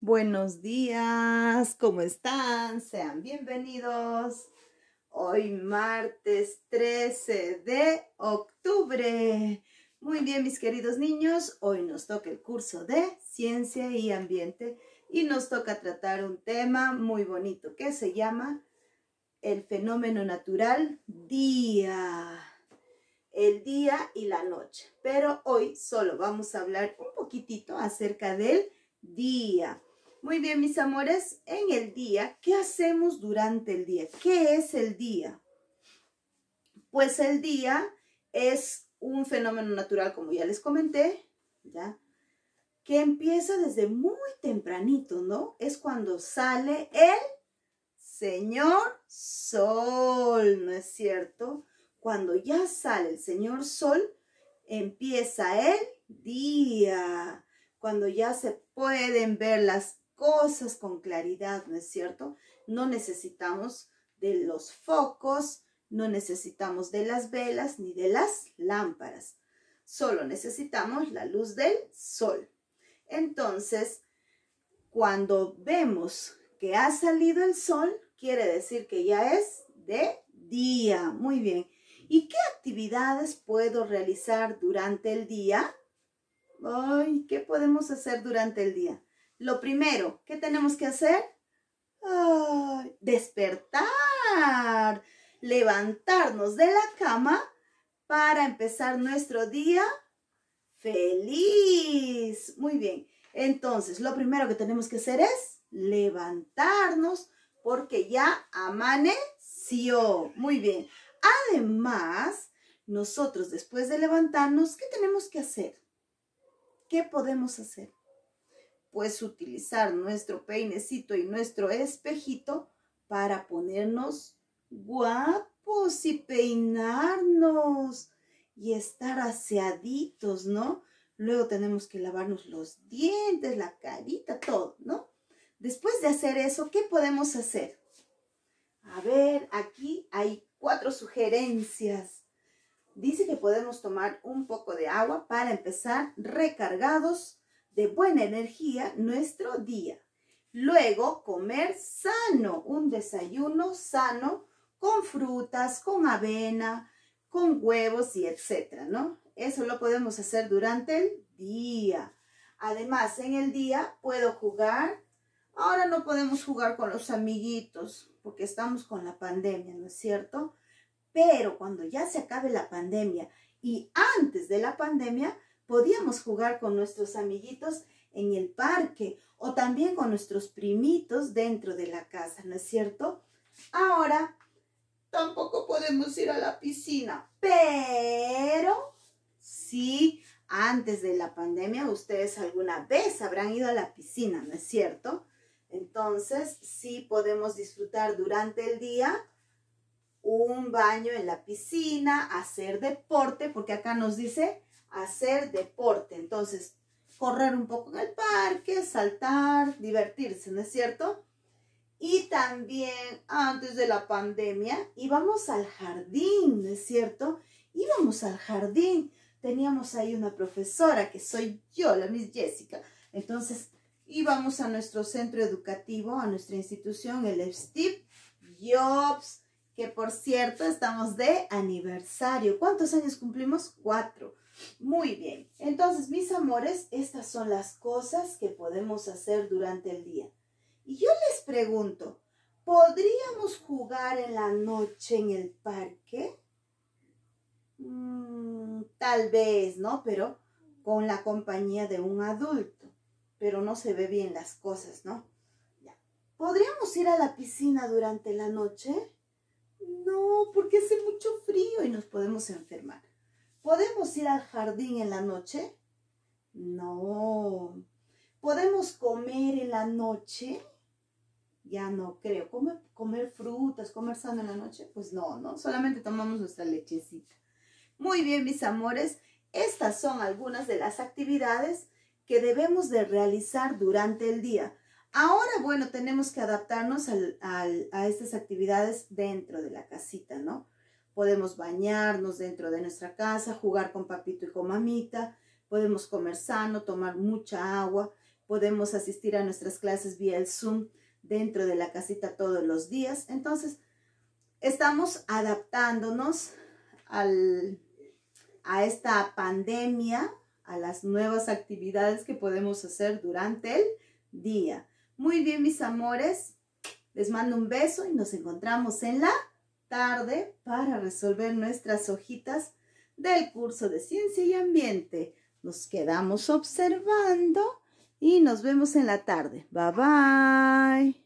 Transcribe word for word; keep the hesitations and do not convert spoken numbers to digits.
Buenos días, ¿cómo están? Sean bienvenidos. Hoy martes trece de octubre. Muy bien, mis queridos niños, hoy nos toca el curso de Ciencia y Ambiente y nos toca tratar un tema muy bonito que se llama el fenómeno natural día. El día y la noche. Pero hoy solo vamos a hablar un poquitito acerca del día. Muy bien, mis amores, en el día, ¿qué hacemos durante el día? ¿Qué es el día? Pues el día es un fenómeno natural, como ya les comenté, ¿ya? Que empieza desde muy tempranito, ¿no? Es cuando sale el señor Sol, ¿no es cierto? Cuando ya sale el señor Sol, empieza el día. Cuando ya se pueden ver las cosas con claridad, ¿no es cierto? No necesitamos de los focos, no necesitamos de las velas ni de las lámparas. Solo necesitamos la luz del sol. Entonces, cuando vemos que ha salido el sol, quiere decir que ya es de día. Muy bien. ¿Y qué actividades puedo realizar durante el día? Ay, ¿qué podemos hacer durante el día? Lo primero, ¿qué tenemos que hacer? Ay, despertar, levantarnos de la cama para empezar nuestro día feliz. Muy bien. Entonces, lo primero que tenemos que hacer es levantarnos porque ya amaneció. Muy bien. Además, nosotros después de levantarnos, ¿qué tenemos que hacer? ¿Qué podemos hacer? Pues utilizar nuestro peinecito y nuestro espejito para ponernos guapos y peinarnos y estar aseaditos, ¿no? Luego tenemos que lavarnos los dientes, la carita, todo, ¿no? Después de hacer eso, ¿qué podemos hacer? A ver, aquí hay cuatro sugerencias. Dice que podemos tomar un poco de agua para empezar recargados de buena energía nuestro día. Luego, comer sano, un desayuno sano con frutas, con avena, con huevos y etcétera, ¿no? Eso lo podemos hacer durante el día. Además, en el día puedo jugar. Ahora no podemos jugar con los amiguitos porque estamos con la pandemia, ¿no es cierto? Pero cuando ya se acabe la pandemia y antes de la pandemia, podíamos jugar con nuestros amiguitos en el parque o también con nuestros primitos dentro de la casa, ¿no es cierto? Ahora tampoco podemos ir a la piscina, pero sí, antes de la pandemia ustedes alguna vez habrán ido a la piscina, ¿no es cierto? Entonces sí podemos disfrutar durante el día un baño en la piscina, hacer deporte, porque acá nos dice hacer deporte. Entonces, correr un poco en el parque, saltar, divertirse, ¿no es cierto? Y también antes de la pandemia íbamos al jardín, ¿no es cierto? Íbamos al jardín. Teníamos ahí una profesora que soy yo, la Miss Jessica. Entonces, íbamos a nuestro centro educativo, a nuestra institución, el Steve Jobs, que por cierto estamos de aniversario. ¿Cuántos años cumplimos? Cuatro. Muy bien. Entonces, mis amores, estas son las cosas que podemos hacer durante el día. Y yo les pregunto, ¿podríamos jugar en la noche en el parque? Mm, tal vez, ¿no? Pero con la compañía de un adulto. Pero no se ve bien las cosas, ¿no? Ya. ¿Podríamos ir a la piscina durante la noche? No, porque hace mucho frío y nos podemos enfermar. ¿Podemos ir al jardín en la noche? No. ¿Podemos comer en la noche? Ya no creo. ¿Comer, comer frutas, comer sano en la noche? Pues no, ¿no? Solamente tomamos nuestra lechecita. Muy bien, mis amores. Estas son algunas de las actividades que debemos de realizar durante el día. Ahora, bueno, tenemos que adaptarnos al, al, a estas actividades dentro de la casita, ¿no? Podemos bañarnos dentro de nuestra casa, jugar con papito y con mamita, podemos comer sano, tomar mucha agua, podemos asistir a nuestras clases vía el Zoom dentro de la casita todos los días. Entonces, estamos adaptándonos al, a esta pandemia, a las nuevas actividades que podemos hacer durante el día. Muy bien, mis amores, les mando un beso y nos encontramos en la tarde para resolver nuestras hojitas del curso de Ciencia y Ambiente. Nos quedamos observando y nos vemos en la tarde. Bye, bye.